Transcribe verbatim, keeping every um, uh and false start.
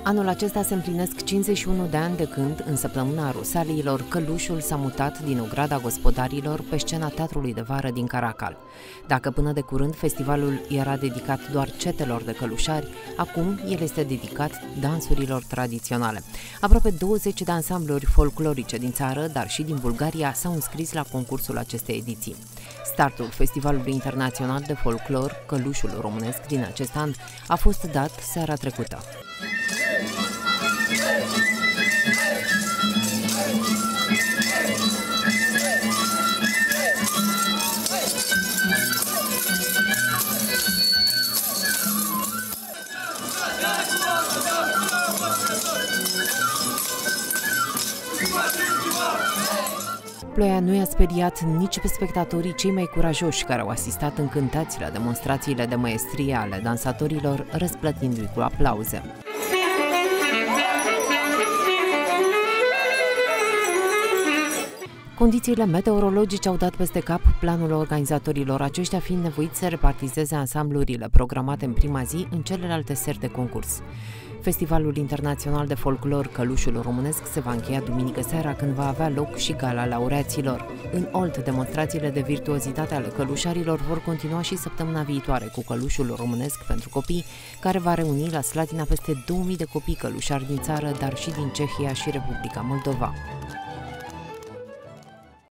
Anul acesta se împlinesc cincizeci și unu de ani de când, în săptămâna Rusaliilor, Călușul s-a mutat din Ograda Gospodarilor pe scena Teatrului de Vară din Caracal. Dacă până de curând festivalul era dedicat doar cetelor de călușari, acum el este dedicat dansurilor tradiționale. Aproape douăzeci de ansambluri folclorice din țară, dar și din Bulgaria, s-au înscris la concursul acestei ediții. Startul Festivalului Internațional de Folclor, Călușul Românesc din acest an, a fost dat seara trecută. Ploaia nu i-a speriat nici pe spectatorii cei mai curajoși care au asistat încântați la demonstrațiile de măestrie ale dansatorilor, răsplătindu-i cu aplauze. Condițiile meteorologice au dat peste cap planul organizatorilor, aceștia fiind nevoiți să repartizeze ansamblurile programate în prima zi în celelalte seri de concurs. Festivalul Internațional de Folclor Călușul Românesc se va încheia duminică seara, când va avea loc și gala laureaților. În Olt, demonstrațiile de virtuozitate ale călușarilor vor continua și săptămâna viitoare cu Călușul Românesc pentru copii, care va reuni la Slatina peste două mii de copii călușari din țară, dar și din Cehia și Republica Moldova.